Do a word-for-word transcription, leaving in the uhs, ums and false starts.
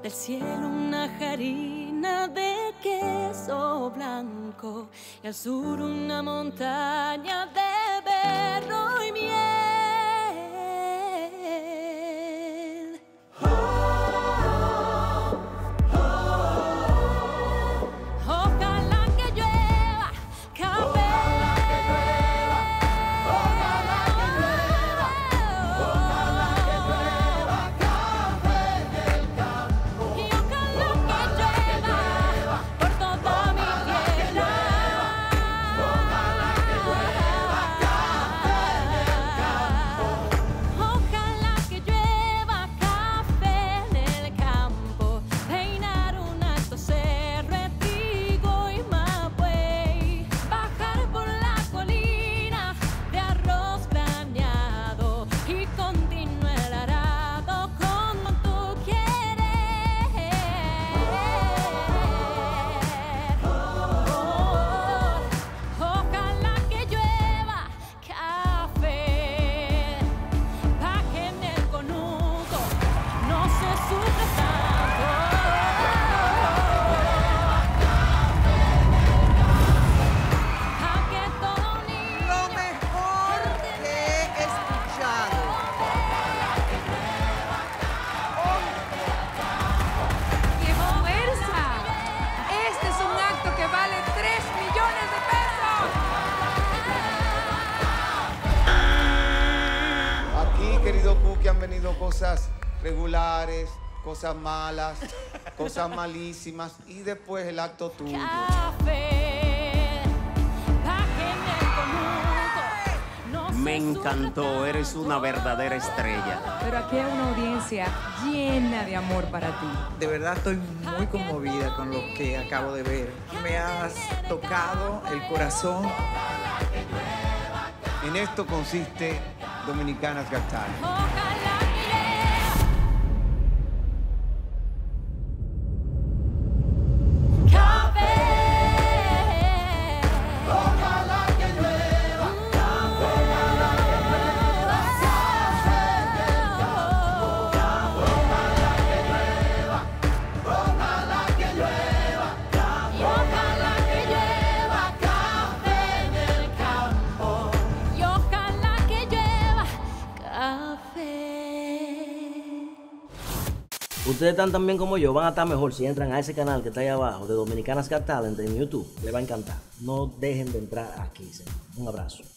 del cielo una jarina de queso blanco y al sur una montaña de berro y miel. Oh, oh, oh. Ojalá que llueva café. Querido Cookie, han venido cosas regulares, cosas malas, cosas malísimas y después el acto tuyo. Café, me encantó, eres una verdadera estrella. Pero aquí hay una audiencia llena de amor para ti. De verdad estoy muy conmovida con lo que acabo de ver. Me has tocado el corazón. En esto consiste Dominicanas Got Talent. Ustedes están tan bien como yo, van a estar mejor si entran a ese canal que está ahí abajo de Dominicanas Got Talent en YouTube. Les va a encantar. No dejen de entrar aquí, señor. Un abrazo.